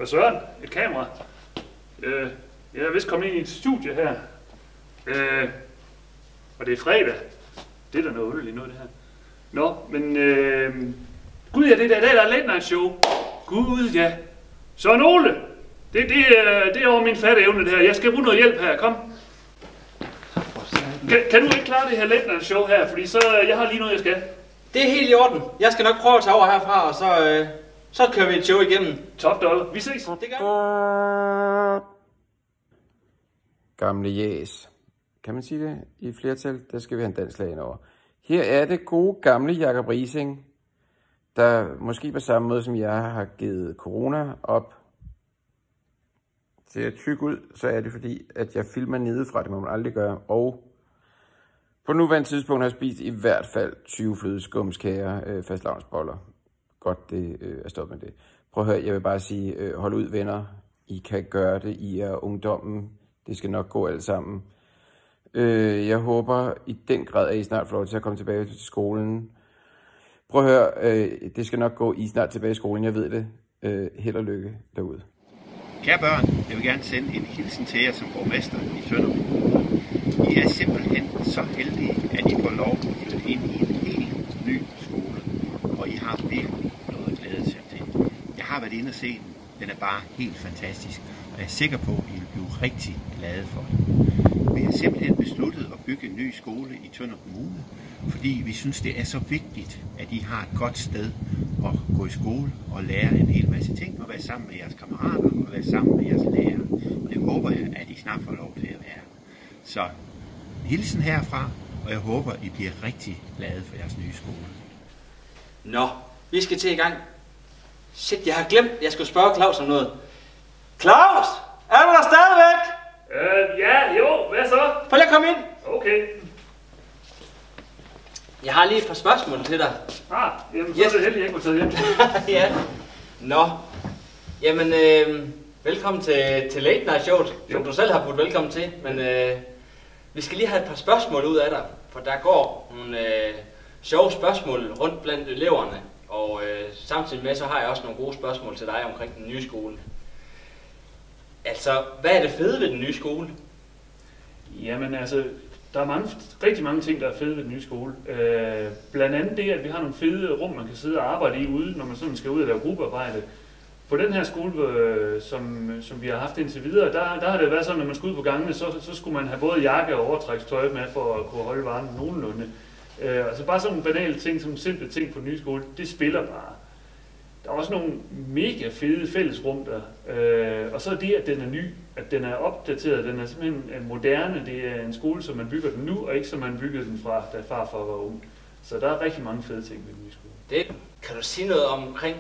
Hvad søren? Et kamera? Jeg er vist kommet ind i et studie her. Og det er fredag. Det er da noget underligt noget, det her. Nå, men gud ja, det der er Late Night Show. Gud ja. Søren Ole! Det er over min fatte evne, det her. Jeg skal bruge noget hjælp her. Kom. Kan du ikke klare det her Late Night Show her? Fordi så, jeg har lige noget, jeg skal. Det er helt i orden. Jeg skal nok prøve at tage over herfra, og så kører vi et show igennem. Top dollar. Vi ses. Det gør vi. Gamle jæs. Kan man sige det i flertal? Der skal vi have en dansk ind over. Her er det gode gamle Jacob Riising, der måske på samme måde som jeg har givet corona op til at tykke ud, så er det fordi, at jeg filmer nedefra, det må man aldrig gøre, og på nuværende tidspunkt har jeg spist i hvert fald 20 flødeskumskager, fastlavnsboller. Godt, det er stoppet med det. Prøv at høre, jeg vil bare sige, hold ud venner, I kan gøre det, I er ungdommen, det skal nok gå alt sammen. Jeg håber i den grad, at I snart får lov til at komme tilbage til skolen. Prøv at høre, det skal nok gå, I snart tilbage i skolen, jeg ved det. Held og lykke derude. Kære børn, jeg vil gerne sende en hilsen til jer som borgmester i Tønder. I er simpelthen så heldige, at I får lov at flytte ind i en helt ny skole, og I har virkelig noget at glæde jer til. Jeg har været inde og se den. Den er bare helt fantastisk, og jeg er sikker på, at I vil blive rigtig glade for den. Vi har simpelthen besluttet at bygge en ny skole i Tønder Kommune, fordi vi synes, det er så vigtigt, at I har et godt sted at gå i skole og lære en hel masse ting, og være sammen med jeres kammerater og være sammen med jeres lærere. Og det håber jeg, at I snart får lov til at være. Så hilsen herfra, og jeg håber, I bliver rigtig glade for jeres nye skole. Nå, vi skal til i gang. Shit, jeg har glemt, jeg skulle spørge Claus om noget. Claus! Er du der stadigvæk? Ja, jo, hvad så? Prøv lige at komme ind. Okay. Jeg har lige et par spørgsmål til dig. Jamen, så er det heldigt, jeg ikke må tage hjem. Ja. Nå. Jamen, velkommen til Late Night Showet, som du selv har budt velkommen til. Men vi skal lige have et par spørgsmål ud af dig, for der går nogle sjove spørgsmål rundt blandt eleverne. Og samtidig med, så har jeg også nogle gode spørgsmål til dig omkring den nye skole. Altså, hvad er det fede ved den nye skole? Jamen altså, der er rigtig mange ting, der er fede ved den nye skole. Blandt andet det, at vi har nogle fede rum, man kan sidde og arbejde i ude, når man sådan skal ud og lave gruppearbejde. På den her skole, som vi har haft indtil videre, der har det været sådan, at når man skulle ud på gangene, så skulle man have både jakke og overtrækstøj med for at kunne holde varmen nogenlunde. Altså bare sådan en banale ting, som simple ting på den nye skole, det spiller bare. Der er også nogle mega fede fællesrum der, og så er det, at den er ny, at den er opdateret, den er simpelthen moderne, det er en skole, som man bygger den nu, og ikke som man byggede den fra, da farfar var ung. Så der er rigtig mange fede ting ved den nye skole. Kan du sige noget omkring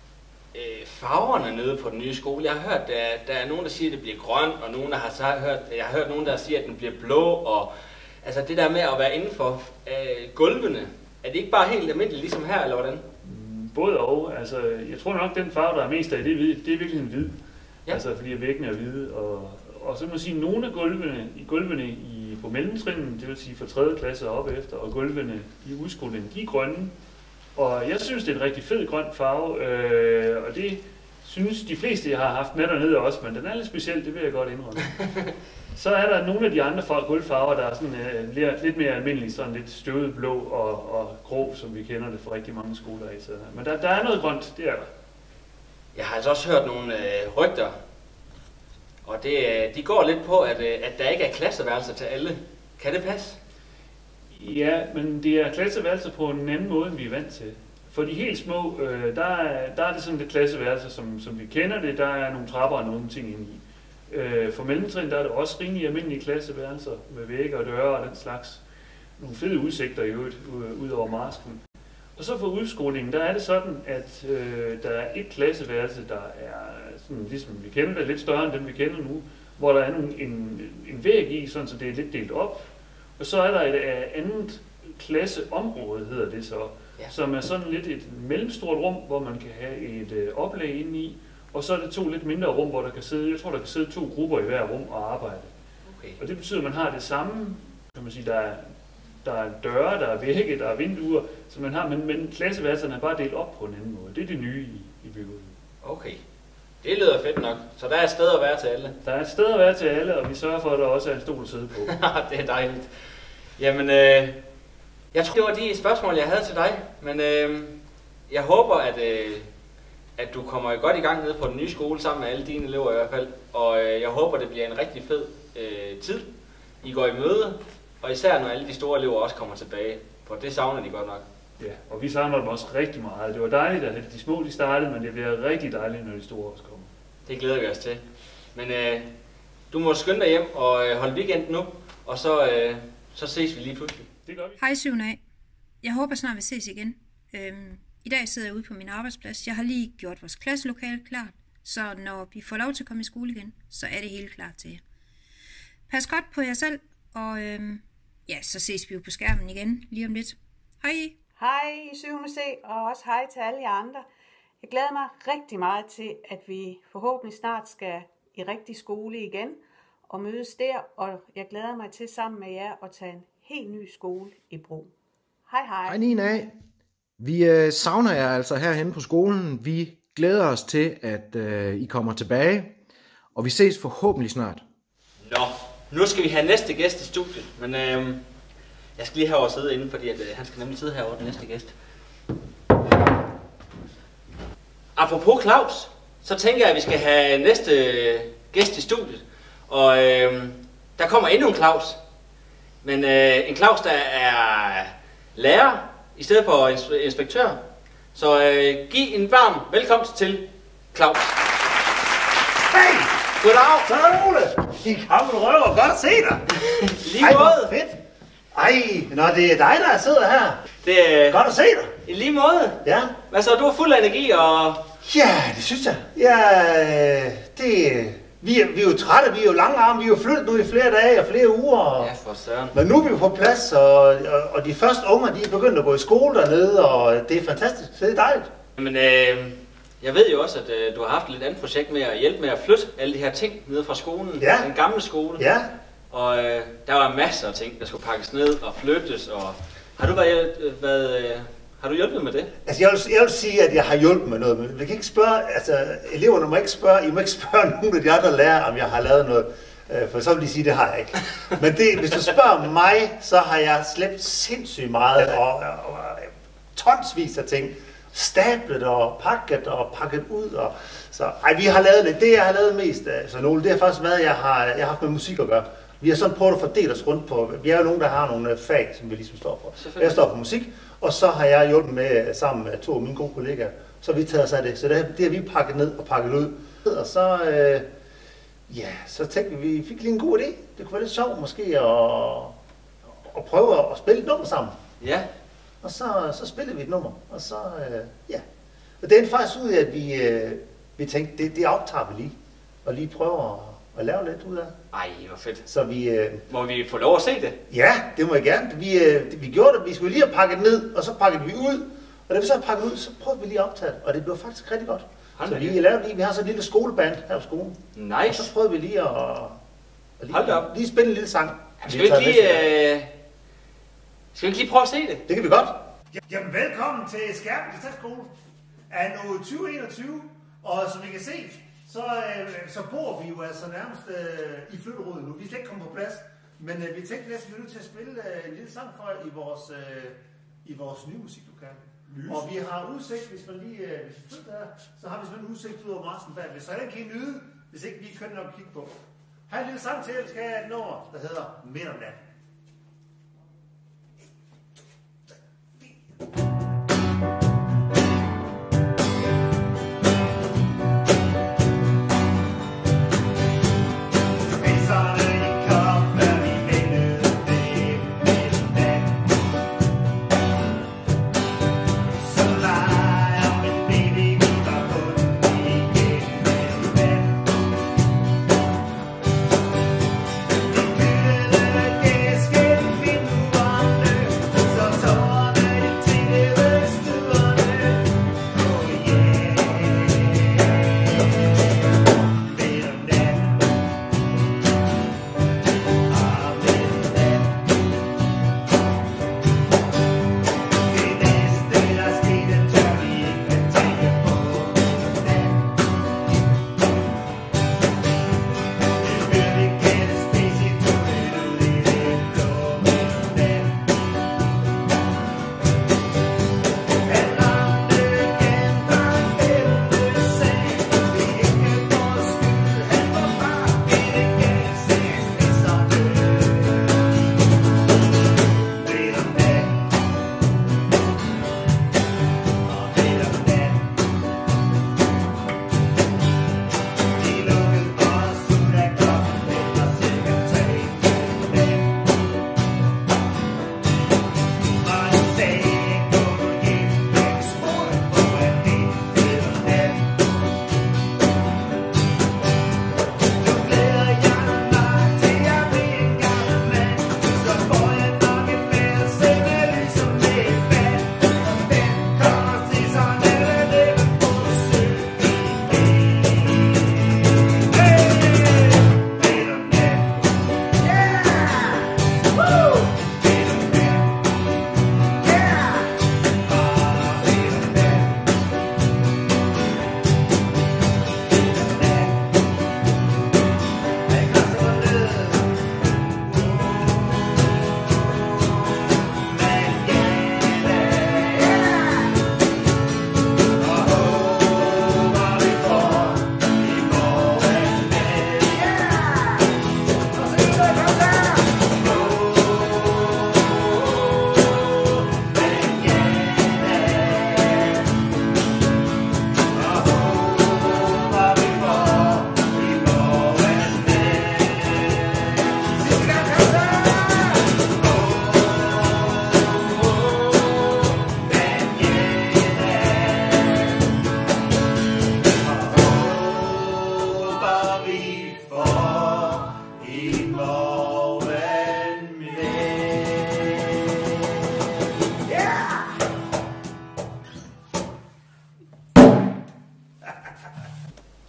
farverne nede på den nye skole? Jeg har hørt, der er nogen, der siger, at det bliver grønt, og nogen, der jeg har hørt nogen, der siger, at den bliver blå, og altså det der med at være inden for gulvene, er det ikke bare helt almindeligt ligesom her, eller hvordan? Både og. Altså, jeg tror nok, den farve, der er mest af, det er virkelig en hvid. Ja. Altså, fordi væggene er hvide. Og så må jeg sige, nogle af gulvene på mellemtrinnen, det vil sige fra 3. klasse og op efter, og gulvene i udskolingen, de er grønne. Og jeg synes, det er en rigtig fed grøn farve, og det synes de fleste, jeg har haft med dernede også, men den er lidt speciel, det vil jeg godt indrømme. Så er der nogle af de andre gulvfarver, der er sådan lidt mere almindelige, sådan lidt støvet blå og grå, som vi kender det fra rigtig mange skoler af. Så. Men der er noget grønt, det er der. Jeg har altså også hørt nogle rygter, og de går lidt på, at der ikke er klasseværelser til alle. Kan det passe? Ja, men det er klasseværelser på en anden måde, end vi er vant til. For de helt små, der er det sådan lidt klasseværelser, som vi kender det. Der er nogle trapper og nogle ting inde i. For mellemtrin, der er det også rimelig almindelige klasseværelser med vægge og døre og den slags. Nogle fede udsigter i øvrigt, ud over marsken. Og så for udskolingen, der er det sådan, at der er et klasseværelse, der er sådan, ligesom vi kender det, lidt større end den vi kender nu, hvor der er en væg i, sådan, så det er lidt delt op. Og så er der et andet klasseområde, hedder det så, ja, som er sådan lidt et mellemstort rum, hvor man kan have et oplag inde i. Og så er det 2 lidt mindre rum, hvor der kan sidde, jeg tror der kan sidde 2 grupper i hver rum og arbejde. Okay. Og det betyder, at man har det samme, kan man sige, der er døre, der er vægge, der er vinduer, som man har, men klasseværelserne er bare delt op på en anden måde. Det er det nye i byggeriet. Okay. Det lyder fedt nok. Så der er et sted at være til alle. Der er et sted at være til alle, og vi sørger for, at der også er en stol at sidde på. Det er dejligt. Jamen, jeg tror, det var de spørgsmål, jeg havde til dig. Men jeg håber, at du kommer godt i gang nede på den nye skole sammen med alle dine elever i hvert fald. Og jeg håber, det bliver en rigtig fed tid. I går i møde, og især når alle de store elever også kommer tilbage. For det savner de godt nok. Ja, og vi savner dem også rigtig meget. Det var dejligt, at de små de startede, men det bliver rigtig dejligt, når de store også kommer. Det glæder vi os til. Men du må skynde dig hjem og holde weekend nu, og så ses vi lige pludselig. Det gør vi. Hej 7A. Jeg håber snart vi ses igen. I dag sidder jeg ude på min arbejdsplads. Jeg har lige gjort vores klasselokale klart, så når vi får lov til at komme i skole igen, så er det helt klart til jer. Pas godt på jer selv, og så ses vi jo på skærmen igen lige om lidt. Hej! Hej i 7C, og også hej til alle jer andre. Jeg glæder mig rigtig meget til, at vi forhåbentlig snart skal i rigtig skole igen og mødes der, og jeg glæder mig til sammen med jer at tage en helt ny skole i brug. Hej hej. Hej Nina. Vi savner jer altså herhenne på skolen. Vi glæder os til, at I kommer tilbage, og vi ses forhåbentlig snart. Nå, nu skal vi have næste gæst i studiet, men jeg skal lige have over sidde inde, fordi han skal nemlig sidde herovre, den næste gæst. Apropos Claus, så tænker jeg, at vi skal have næste gæst i studiet. Og der kommer endnu en Claus. Men en Claus, der er lærer i stedet for inspektør. Så giv en varm velkomst til Claus. Hej! Goddag! Så er det Ole! I gamle røver, godt at se dig! Lige måde! Fedt! Ej, når det er dig, der sidder her. Det er godt at se dig! I lige måde! Ja. Hvad så, du er fuld af energi og... Ja, det synes jeg. Ja, vi er jo trætte, vi er jo langarme, vi er jo flyttet nu i flere dage og flere uger. Ja, for søren. Men nu er vi jo på plads, og de første unger, de er begyndt at gå i skole dernede, og det er fantastisk, så det er dejligt. Men jeg ved jo også, at du har haft et lidt andet projekt med at hjælpe med at flytte alle de her ting ned fra skolen. Ja. Den gamle skole. Ja. Og der var masser af ting, der skulle pakkes ned og flyttes. Og har du hjulpet med det? Altså jeg vil sige, at jeg har hjulpet med noget, men vi kan ikke spørge, altså eleverne må ikke spørge, I må ikke spørge nogen af de andre lærere, om jeg har lavet noget, for så vil de sige, det har jeg ikke. Men det, hvis du spørger mig, så har jeg slæbt sindssygt meget og tonsvis af ting. Stablet og pakket ud. Og, så vi har lavet lidt. Det jeg har lavet mest af sådan nogle, det har faktisk været, jeg har haft med musik at gøre. Vi har sådan prøvet at fordele os rundt på, vi er jo nogen, der har nogle fag, som vi ligesom står for. Jeg står for musik, og så har jeg hjulpet med sammen med to af mine gode kollegaer. Så har vi taget os af det. Så det har vi pakket ned og pakket ud. Og så, så tænkte vi fik lige en god idé. Det kunne være lidt sjovt måske at prøve at spille et nummer sammen. Ja. Og så spillede vi et nummer, og så, Og det endte faktisk ud af, at vi tænkte, det optager vi lige, og lige prøver at lave lidt ud af. Ej, hvor fedt. Så vi... Må vi få lov at se det? Ja, det må jeg gerne. Vi gjorde det, vi skulle lige have pakket ned, og så pakkede vi ud. Og da vi så har pakket ud, så prøvede vi lige at optage det, og det blev faktisk rigtig godt. Så vi har så et lille skoleband her på skolen. Nice. Og så prøvede vi lige at lige spille en lille sang. Skal vi ikke lige prøve at se det? Det kan vi godt. Jamen velkommen til Skærpen Distriktsskole af nu 2021, og som I kan se, så bor vi jo altså nærmest i flytterådet nu. Vi er slet ikke kommet på plads, men vi tænkte næsten, vi er nødt til at spille en lille sang for jer i vores nye musiklokale. Og vi har udsigt, hvis man lige flytter her, så har vi sådan udsigt ud over Marsen bagved. Så den kan I nyde, hvis ikke vi kønner nok kigge på. Her er en lille sang til, skal jeg have et nummer, der hedder Midt om natten. Again.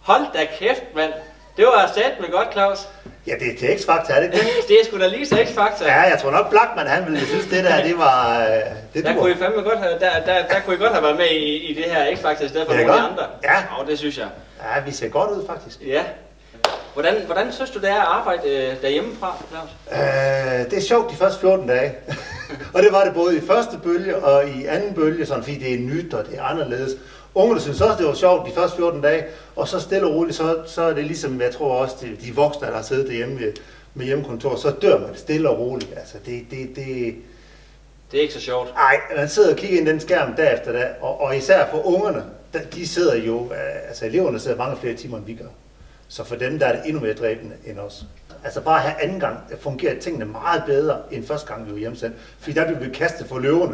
Hold da kæft, mand. Det var satme godt, Claus. Ja, det er til X-Factor, er det ikke det? Det er sgu da lige til X-Factor. Ja, jeg tror nok Blackman, han ville synes, det der, det var... Der kunne I fandme godt have, der kunne I godt have været med i det her X-Factor i stedet for nogle af de andre. Ja. Og det synes jeg. Ja, vi ser godt ud, faktisk. Ja. Hvordan synes du, det er at arbejde derhjemmefra, Claus? Det er sjovt de første 14 dage. Og det var det både i første bølge og i anden bølge, sådan, fordi det er nyt og det er anderledes. Ungerne synes også, det var sjovt de første 14 dage, og så stille og roligt, så er det ligesom, jeg tror også, de voksne, der har siddet derhjemme med hjemmekontor, så dør man stille og roligt. Altså, det er ikke så sjovt. Nej, man sidder og kigger ind i den skærm dag efter dag, og især for ungerne, de sidder jo, altså eleverne sidder mange flere timer, end vi gør. Så for dem, der er det endnu mere dræbende end os. Altså bare her anden gang fungerer tingene meget bedre, end første gang, vi var hjemsendt. Fordi der blev vi kastet for løverne.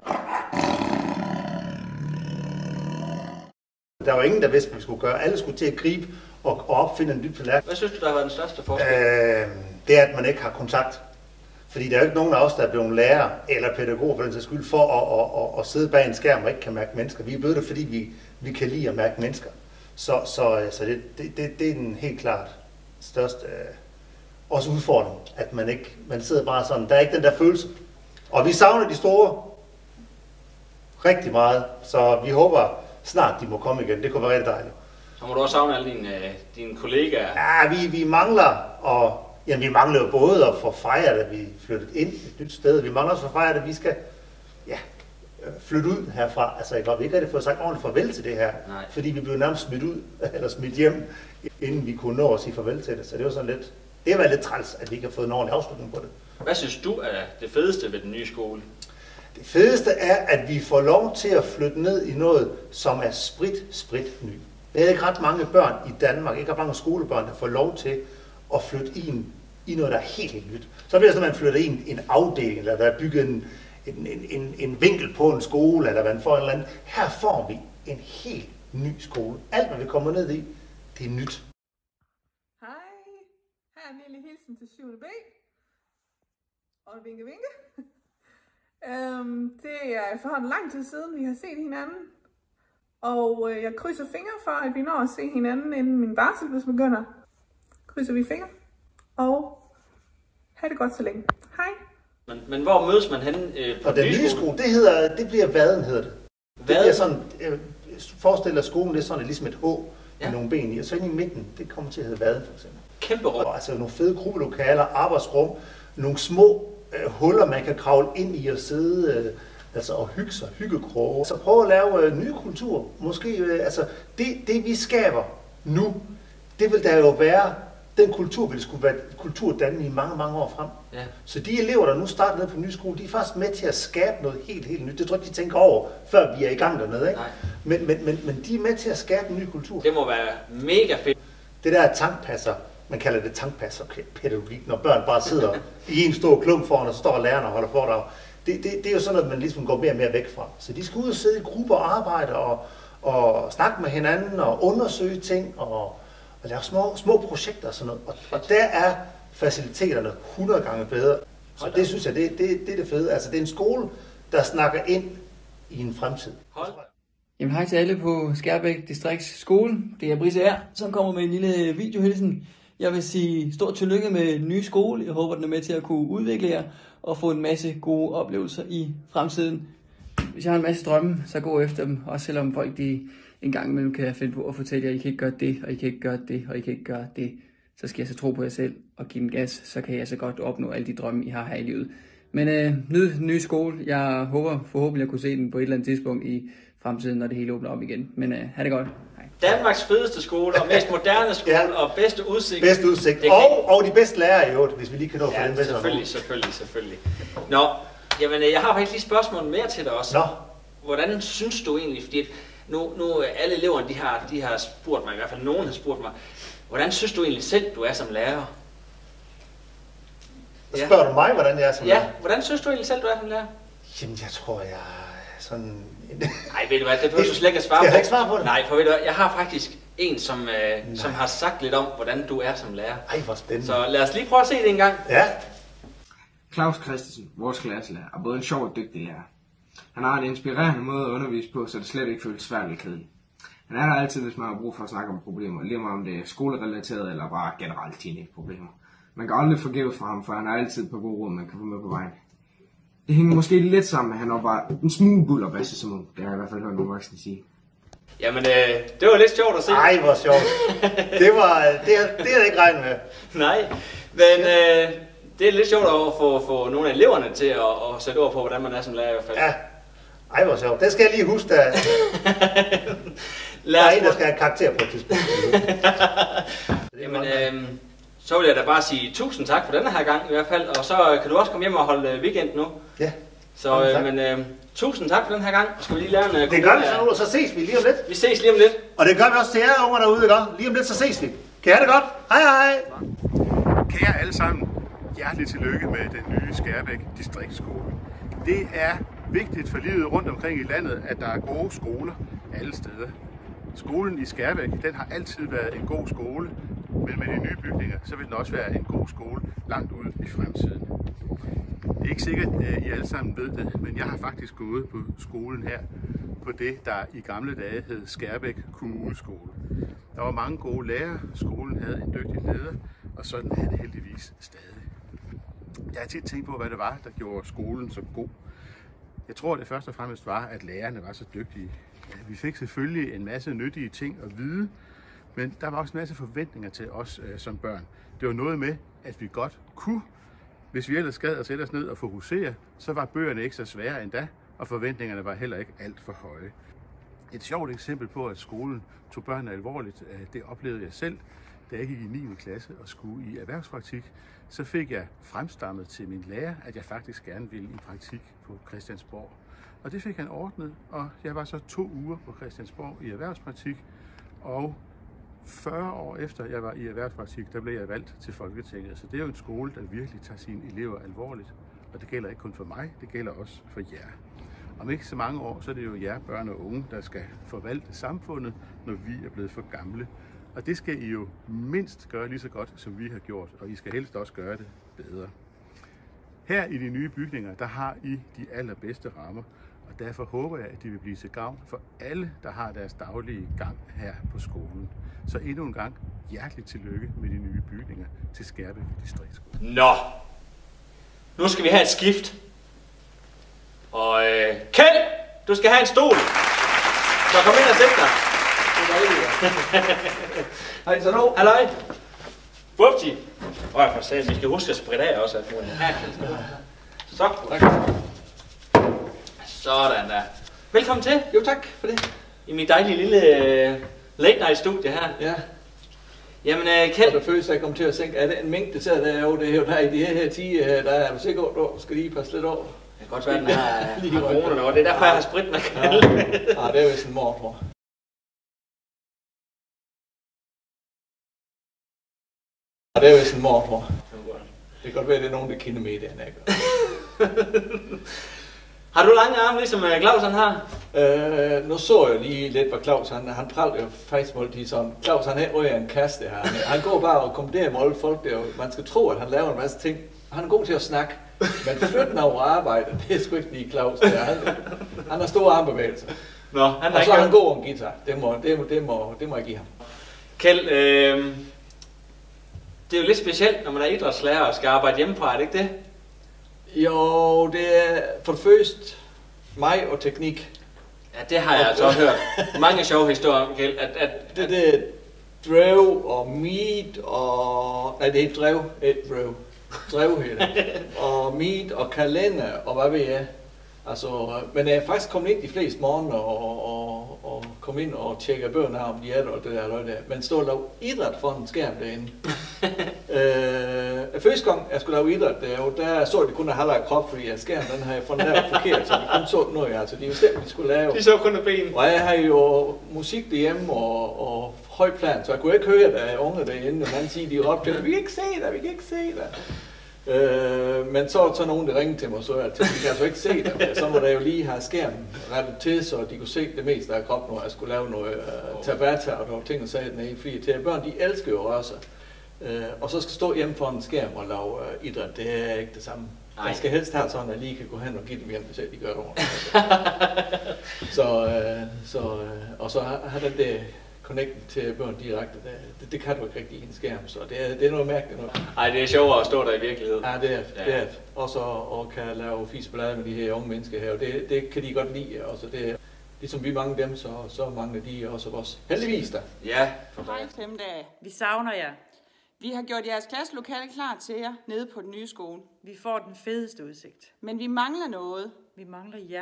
Der var ingen, der vidste, hvad vi skulle gøre. Alle skulle til at gribe og opfinde en nyt tallerken. Hvad synes du, der har været den største forskel? Det er, at man ikke har kontakt. Fordi der er jo ikke nogen af os, der er blevet lærer eller pædagoger for den sags skyld, for at sidde bag en skærm og ikke kan mærke mennesker. Vi er blevet det, fordi vi kan lide at mærke mennesker. Så det er den helt klart største også udfordring, at man sidder bare sådan, der er ikke den der følelse. Og vi savner de store rigtig meget, så vi håber snart, de må komme igen. Det kunne være rigtig dejligt. Så må du også savne alle dine kollegaer. Ja, vi mangler, vi mangler jo både at få fejret, at vi flyttet ind et nyt sted. Vi mangler også at få fejret, at vi skal flytte ud herfra. Altså, vi ikke rigtig fået sagt ordentligt farvel til det her. Nej. Fordi vi blev nærmest smidt ud, eller smidt hjem, inden vi kunne nå at sige farvel til det. Så det var sådan lidt, det har været lidt træls, at vi ikke har fået en ordentlig afslutning på det. Hvad synes du er det fedeste ved den nye skole? Det fedeste er, at vi får lov til at flytte ned i noget, som er sprit ny. Der er ikke ret mange børn i Danmark, ikke ret mange skolebørn, der får lov til at flytte i noget, der er helt nyt. Så bliver det sådan, at man flytter i en afdeling, eller der er bygget en vinkel på en skole, eller hvad man får en eller anden. Her får vi en helt ny skole. Alt, hvad vi kommer ned i, det er nyt. Hej, her er en lille hilsen til 7. B. Og vinke. Det er efterhånden lang tid siden, vi har set hinanden. Og jeg krydser fingre for, at vi når at se hinanden, inden min barsel begynder. Krydser vi fingre. Og have det godt så længe. Hej. Men hvor mødes man henne på den nye skole? Det bliver Vaden, hedder det. Det bliver sådan, forestil dig skolen, det er sådan ligesom et H med nogle ben i, og så inde i midten, det kommer til at hedde Vaden for eksempel. Kæmpe rum. Altså nogle fede gruppelokaler, arbejdsrum, nogle små huller, man kan kravle ind i og sidde og hygge sig, hyggekroge. Så prøv at lave nye kultur. Måske, det vi skaber nu, det vil der jo være, den kultur vil skulle være kulturdannende i mange, mange år frem. Ja. Så de elever, der nu starter ned på ny skole, de er faktisk med til at skabe noget helt nyt. Det tror jeg, de tænker over, før vi er i gang dernede, ikke? Men de er med til at skabe en ny kultur. Det må være mega fedt. Det der tankpasser, man kalder det tankpasser-pædagogik, når børn bare sidder i en stor klump foran, og så står lærerne og holder foredrag. Det er jo sådan noget, man ligesom går mere og mere væk fra. Så de skal ud og sidde i grupper og arbejde og snakke med hinanden og undersøge ting og lave små projekter og sådan noget. Og der er faciliteterne 100 gange bedre. Så det synes jeg, det er det fede. Altså det er en skole, der snakker ind i en fremtid. Jamen hej til alle på Skærbæk Distrikts Skole. Det er Brisse her, som kommer med en lille videohilsen. Jeg vil sige stort tillykke med den nye skole. Jeg håber, den er med til at kunne udvikle jer og få en masse gode oplevelser i fremtiden. Hvis jeg har en masse drømme, så gå efter dem. Også selvom folk de en gang imellem kan finde på at fortælle jer, at I kan ikke gøre det, og I kan ikke gøre det, og I kan ikke gøre det. Så skal jeg så tro på jer selv og give den gas, så kan jeg så godt opnå alle de drømme, I har her i livet. Men nyd den nye skole. Jeg håber forhåbentlig at kunne se den på et eller andet tidspunkt i fremtiden, når det hele åbner op igen. Men ha' det godt. Hej. Danmarks fedeste skole og mest moderne skole og bedste udsigt. Bedste udsigt. Og de bedste lærere i øvrigt, hvis vi lige kan nå for den bedste. Selvfølgelig. Nå, jamen jeg har faktisk lige spørgsmål mere til dig også. Nå. Hvordan synes du egentlig, fordi nu alle eleverne, de har spurgt mig, i hvert fald nogen har spurgt mig, hvordan synes du egentlig selv, du er som lærer? Spørger du mig, hvordan jeg er som lærer? Ja, hvordan synes du egentlig selv, du er som lærer? Jamen, jeg tror, jeg er sådan... Nej, ved du hvad, det behøver du slet ikke at svare på. Skal jeg ikke svare på det? Nej, for ved du hvad, jeg har faktisk en, som har sagt lidt om, hvordan du er som lærer. Ej, hvor spændende. Så lad os lige prøve at se det en gang. Ja. Claus Christensen, vores klasselærer, er både en sjov og dygtig lærer. Han har en inspirerende måde at undervise på, så det slet ikke føles svært eller kedeligt. Han er der altid, hvis man har brug for at snakke om problemer, lige meget om det er skolerelateret eller bare generelt teenage-problemer. Man kan aldrig forgæves for ham, for han er altid på god råd, man kan få med på vejen. Det hænger måske lidt sammen med, at han var bare en smule bullerbasse som ung. Det har jeg i hvert fald hørt nogle voksne sige. Jamen, det var lidt sjovt at se. Ej, hvor sjovt. Det havde jeg ikke regnet med. Nej, men det er lidt sjovt at få nogle af eleverne til at sætte ord på, hvordan man er som lærer i hvert fald. Ja. Ej, hvor sjovt. Det skal jeg lige huske, der er en, der skal have karakter på et tidspunkt. Jamen, så vil jeg da bare sige tusind tak for denne her gang i hvert fald, og så kan du også komme hjem og holde weekend nu. Ja. Så, tusind tak for den her gang. Skal vi lige lære en... Det gør vi så nu, og så ses vi lige om lidt. Vi ses lige om lidt. Og det gør vi også til jer unger derude, ikke? Lige om lidt, så ses vi. Kan I have det godt? Hej hej! Kære alle sammen, hjertelig tillykke med den nye Skærbæk Distriktsskole. Det er vigtigt for livet rundt omkring i landet, at der er gode skoler alle steder. Skolen i Skærbæk, den har altid været en god skole, men med de nye bygninger, så vil den også være en god skole langt ud i fremtiden. Det er ikke sikkert, at I alle sammen ved det, men jeg har faktisk gået på skolen her, på det, der i gamle dage hed Skærbæk Kommuneskole. Der var mange gode lærere, skolen havde en dygtig leder, og sådan er det heldigvis stadig. Jeg har tit tænkt på, hvad det var, der gjorde skolen så god. Jeg tror, det først og fremmest var, at lærerne var så dygtige. Vi fik selvfølgelig en masse nyttige ting at vide, men der var også en masse forventninger til os som børn. Det var noget med, at vi godt kunne. Hvis vi ellers gad at sætte os ned og fokusere, så var bøgerne ikke så svære endda, og forventningerne var heller ikke alt for høje. Et sjovt eksempel på, at skolen tog børnene alvorligt, det oplevede jeg selv, da jeg gik i 9. klasse og skulle i erhvervspraktik. Så fik jeg fremstammet til min lærer, at jeg faktisk gerne ville i praktik på Christiansborg. Og det fik han ordnet, og jeg var så 2 uger på Christiansborg i erhvervspraktik, og 40 år efter jeg var i erhvervspraktik, der blev jeg valgt til Folketinget. Så det er jo en skole, der virkelig tager sine elever alvorligt. Og det gælder ikke kun for mig, det gælder også for jer. Om ikke så mange år, så er det jo jer børn og unge, der skal forvalte samfundet, når vi er blevet for gamle. Og det skal I jo mindst gøre lige så godt, som vi har gjort, og I skal helst også gøre det bedre. Her i de nye bygninger, der har I de allerbedste rammer, og derfor håber jeg, at de vil blive til gavn for alle, der har deres daglige gang her på skolen. Så endnu en gang hjerteligt tillykke med de nye bygninger til Skærbæk Distriktsskole. Nå, nu skal vi have et skift. Og Kjeld, du skal have en stol. Så kom ind og sæt dig. Hej, så nu. Halløj. Bupti. For satan, vi skal huske at spritte af også. Så. Sådan der. Velkommen til. Jo, tak for det. I mit dejlige lille late night studie her. Ja. Jamen, Kjeld. Der føles, at jeg kommer til at tænke, er det en mængde, der sidder derovre? Det er jo der i de her 10, der er du sikker på, du skal lige passe lidt over. Det kan godt være, den har corona derovre. Det er derfor, jeg har sprit med Kjeld. Ja, det er vist en mormor. Ja, det er vist en mormor. Det kan godt være, det er nogen, der kender med det, han ikke. Har du lange arme, ligesom Claus han har? Nu så jeg lige lidt, hvad Claus han pralte jo faktisk måltid sådan. Claus han er en kaste her. Han går bare og kommenterer med alle folk der. Man skal tro, at han laver en masse ting. Han er god til at snakke. Men flytten over arbejde, det er sgu ikke lige Claus der. Han har store armbevægelser. Nå, han og så er han god om guitar. Det må jeg give ham. Kjeld, det er jo lidt specielt, når man er idrætslærer og skal arbejde hjemmefra, er det ikke det? Jo, det er for det første mig og teknik. Ja, det har jeg altså hørt. Mange sjove historier om, Kjeld. Det er drev og meet og... Nej, det er ikke drev. Drev. Drev hedder det. Og meet og kalender og hvad ved jeg. Altså, men jeg er faktisk kommet ind de fleste morgener og kom ind og tjekker bøgerne her, om de er der og det der. Men stå og lave idræt for en skærm derinde. Første gang jeg skulle lave idræt, der så de kun en halvleg krop, fordi at skærmen den havde fundet der forkert, så de kun så noget. Altså, de bestemte, de skulle lave. De så kun af ben. Og jeg havde jo musik derhjemme og høj plan, så jeg kunne ikke høre, at unge derinde, og man siger, de råbte, vi kan ikke se dig, vi kan ikke se dig. Men så nogen, der ringede til mig, så at de kan altså ikke se det. Så må der jo lige have skærmen rettet til, så de kunne se det meste af kroppen, når jeg skulle lave noget tabata og nogle ting og sager den af. Fordi til børn, de elsker jo også. Og så skal stå hjemme for en skærm og lave idræt, det er ikke det samme. Jeg skal helst have sådan, at jeg lige kan gå hen og give dem hjem, hvis de gør det ordentligt. Og så have den der connect til børn direkte, det kan du ikke rigtig i en skærm, så det er noget mærkeligt noget. Ej, det er sjovere at stå der i virkeligheden. Ja, det er det. Også og kan lave fiseballade med de her unge mennesker her, og det kan de godt lide, og så det ligesom vi mange dem, så mangler de også os. Heldigvis da. Ja. Hej 5 dage. Vi savner jer. Vi har gjort jeres klasselokale klar til jer nede på den nye skole. Vi får den fedeste udsigt. Men vi mangler noget. Vi mangler jer.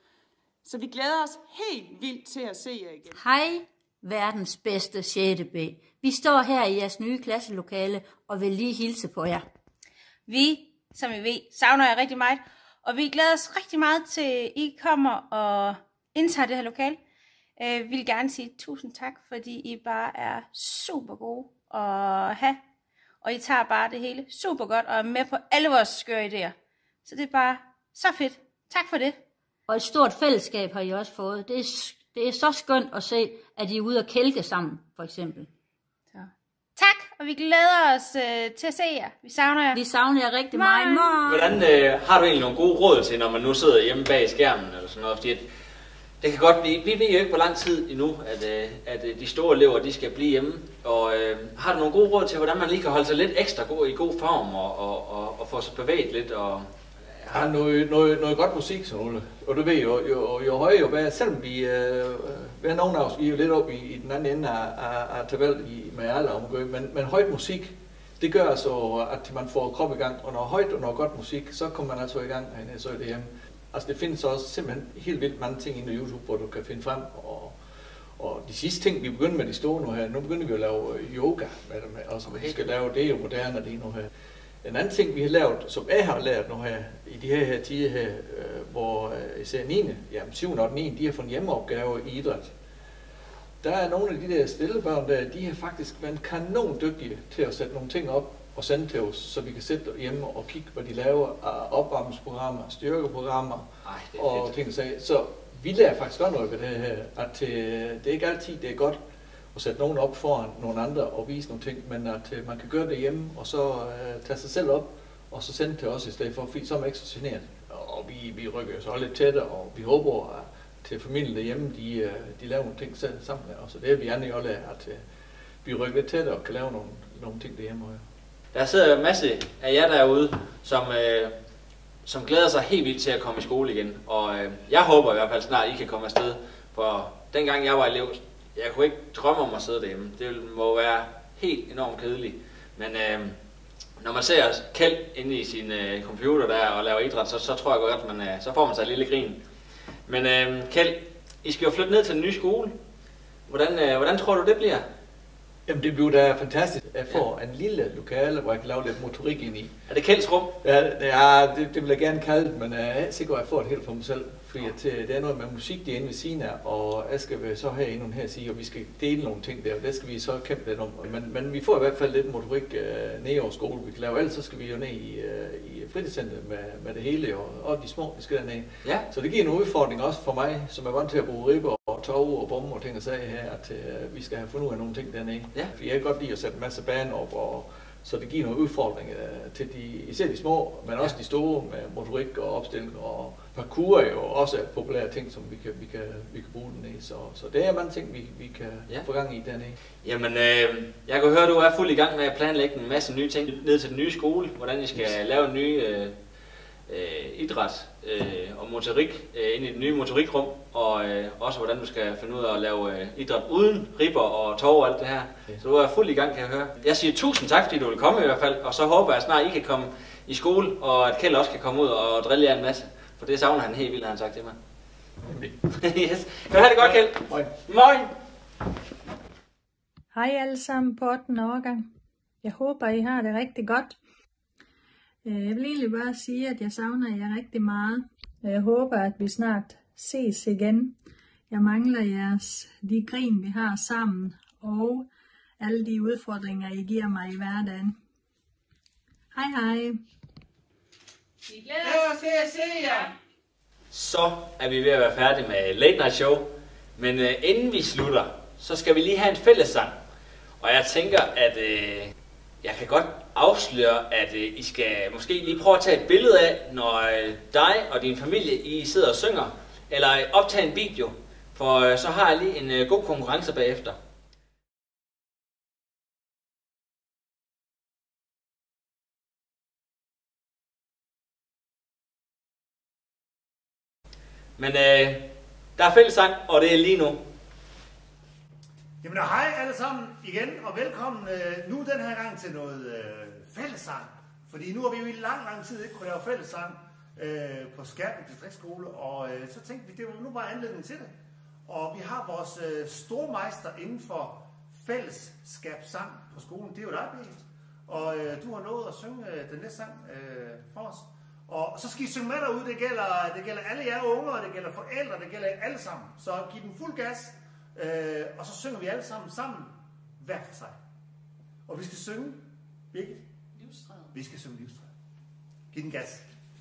Så vi glæder os helt vildt til at se jer igen. Hej, verdens bedste 6. B. Vi står her i jeres nye klasselokale og vil lige hilse på jer. Vi, som I ved, savner jer rigtig meget. Og vi glæder os rigtig meget til, I kommer og indtager det her lokale. Vi vil gerne sige tusind tak, fordi I bare er super gode at have. Og I tager bare det hele super godt og er med på alle vores skøre idéer. Så det er bare så fedt. Tak for det. Og et stort fællesskab har I også fået. Det er så skønt at se, at I er ude og kælke sammen, for eksempel. Så. Tak, og vi glæder os til at se jer. Vi savner jer. Vi savner jer rigtig meget. Hvordan har du egentlig nogle gode råd til, når man nu sidder hjemme bag skærmen eller sådan noget? Fordi det kan godt blive, vi ved jo ikke, hvor lang tid endnu, at de store elever, de skal blive hjemme. Og har du nogle gode råd til, hvordan man lige kan holde sig lidt ekstra i god form og få sig bevæget lidt? Og har noget godt musik, så Ole. Og du ved jo højere jo hvad, selvom vi hver nogen af os, vi er jo lidt oppe i den anden ende af tabellen med alle omgøb, men højt musik, det gør så, at man får krop i gang, og når højt og når godt musik, så kommer man altså i gang herinde, så er det hjemme. Altså det findes også simpelthen helt vildt mange ting inde på YouTube, hvor du kan finde frem, og de sidste ting, vi begynder med de store nu her, nu begynder vi at lave yoga med dem, og så vi skal lave, det er jo moderne lige nu her. En anden ting, vi har lavet, som jeg har lært nu her, i de her tider her, hvor især 9. 7. og 9. de har fået hjemmeopgaver i idræt. Der er nogle af de der stille børn der, de har faktisk været kanon dygtige til at sætte nogle ting op og sende til os, så vi kan sætte hjemme og kigge, hvad de laver af opvarmningsprogrammer, styrkeprogrammer og ting. Så vi lærer faktisk godt noget ved det her, at det er ikke altid det er godt at sætte nogen op foran nogle andre og vise nogle ting, men at man kan gøre det hjemme, og så tage sig selv op, og så sende til os i stedet for, fordi så er man ikke så generet. Og vi rykker os også lidt tættere, og vi håber, at til familien derhjemme, de laver nogle ting selv sammen med os. Så det er vi gerne også at vi rykker lidt tættere og kan lave nogle ting derhjemme. Der sidder en masse af jer derude, som glæder sig helt vildt til at komme i skole igen. Og jeg håber i hvert fald snart, I kan komme afsted. For dengang jeg var elev, jeg kunne ikke drømme om at sidde derhjemme. Det må være helt enormt kedeligt. Men når man ser Kjeld inde i sin computer der og laver idræt, så tror jeg godt, at så får man sig et lille grin. Men Kjeld, I skal jo flytte ned til den nye skole. Hvordan tror du, det bliver? Jamen det bliver da fantastisk. Jeg får en lille lokale, hvor jeg kan lave lidt motorik ind i. Er det Kjelds rum? Ja, det vil jeg gerne kalde det, men jeg er sikker, at jeg får det helt for mig selv. Fordi det er noget med musik, det er inde ved siden af, og jeg skal så have endnu her sige, og vi skal dele nogle ting der, og det skal vi så kæmpe lidt om. Men vi får i hvert fald lidt motorik ned over skole, vi kan lave. Ellers så skal vi jo ned i fritidscenteret med det hele, og de små, vi skal derned. Ja. Så det giver en udfordring også for mig, som er vant til at bruge ribber og tog og bomber og ting og sager her, at vi skal have fundet ud af nogle ting dernede. Ja. For jeg kan godt lide at sætte en masse baner op, og så det giver nogle udfordringer til især de små, men også de store med motorik og opstilling, og parkour er jo også populære ting, som vi kan bruge den i. Så det er mange ting, vi kan få gang i dernede. Jamen, jeg kan høre, at du er fuld i gang med at planlægge en masse nye ting ned til den nye skole, hvordan I skal lave en ny idræt og motorik ind i det nye motorikrum, og også hvordan du skal finde ud af at lave idræt uden ribber og tov og alt det her. Så du er fuld i gang, kan jeg høre. Jeg siger tusind tak, fordi du vil komme i hvert fald, og så håber jeg snart, I kan komme i skole, og at Kjeld også kan komme ud og drille jer en masse, for det savner han helt vildt, har han sagt til mig. Yes. Kan du have det godt, Kjeld? Moin! Hej alle sammen på 8. årgang. Jeg håber, I har det rigtig godt. Jeg vil egentlig bare sige, at jeg savner jer rigtig meget. Jeg håber, at vi snart ses igen. Jeg mangler de grin, vi har sammen, og alle de udfordringer, I giver mig i hverdagen. Hej hej. Vi glæder os til at se jer. Så er vi ved at være færdige med Late Night Show. Men inden vi slutter, så skal vi lige have en fællessang. Og jeg tænker, at jeg kan godt afsløre, at I skal måske lige prøve at tage et billede af, når dig og din familie I sidder og synger, eller optage en video. For så har jeg lige en god konkurrence bagefter. Men der er fællessang, og det er lige nu. Jamen hej alle sammen igen, og velkommen nu den her gang til noget fællessang. Fordi nu har vi jo i lang tid ikke kunne lave fællessang på Skærbæk Distriktsskole, og så tænkte vi, det var nu bare anledning til det. Og vi har vores stormeister inden for fællesskabssang på skolen, det er jo dig, Berit. Og du har lovet at synge den næste sang for os. Og så skal I synge med derude, det gælder alle jer unger, det gælder forældre, det gælder alle sammen. Så giv den fuld gas, og så synger vi alle sammen, hver for sig. Og vi skal synge, Birgit? Livstræet. Vi skal synge Livstræet. Giv den gas.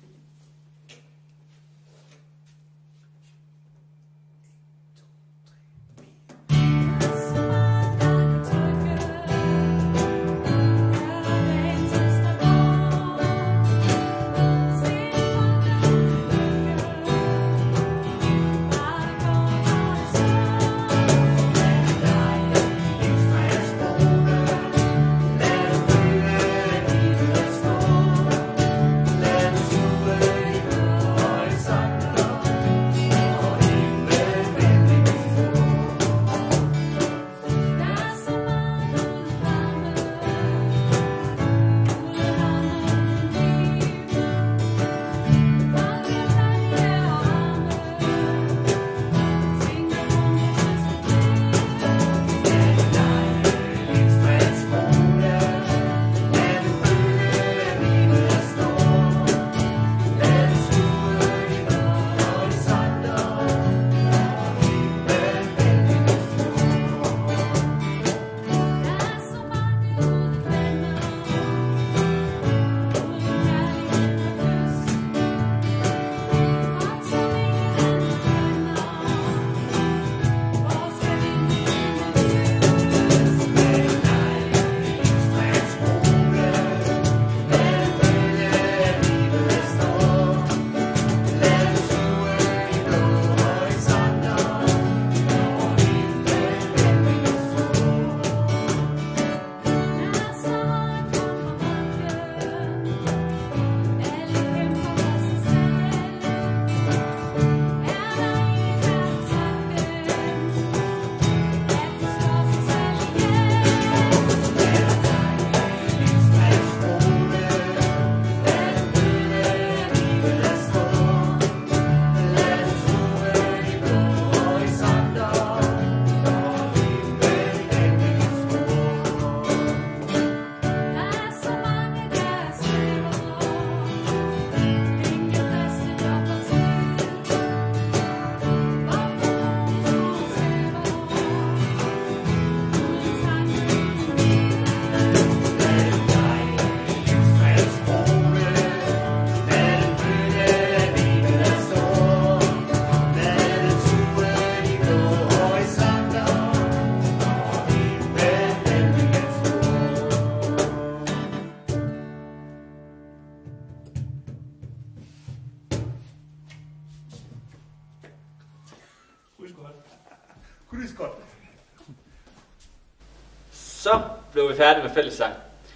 Så blev vi færdige med fællessang.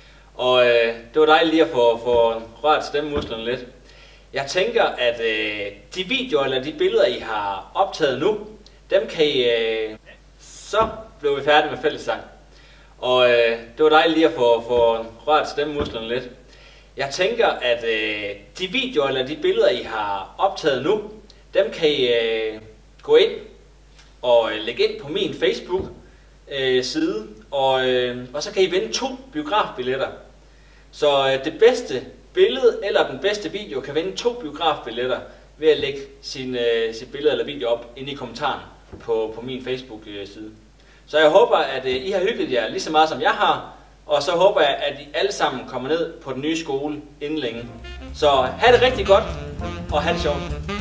Og det var dejligt lige at få rørt stemmemusklerne lidt. Jeg tænker, at de videoer eller de billeder, I har optaget nu, dem kan I... Så blev vi færdige med fællessang. Og det var dejligt lige at få rørt stemmemusklerne lidt. Jeg tænker, at de videoer eller de billeder, I har optaget nu, dem kan I gå ind og lægge ind på min Facebook-side, og så kan I vinde 2 biografbilletter. Så det bedste billede eller den bedste video kan vinde 2 biografbilletter ved at lægge sit billede eller video op inde i kommentaren på min Facebook-side. Så jeg håber, at I har hygget jer lige så meget, som jeg har, og så håber jeg, at I alle sammen kommer ned på den nye skole inden længe. Så have det rigtig godt, og have det sjovt.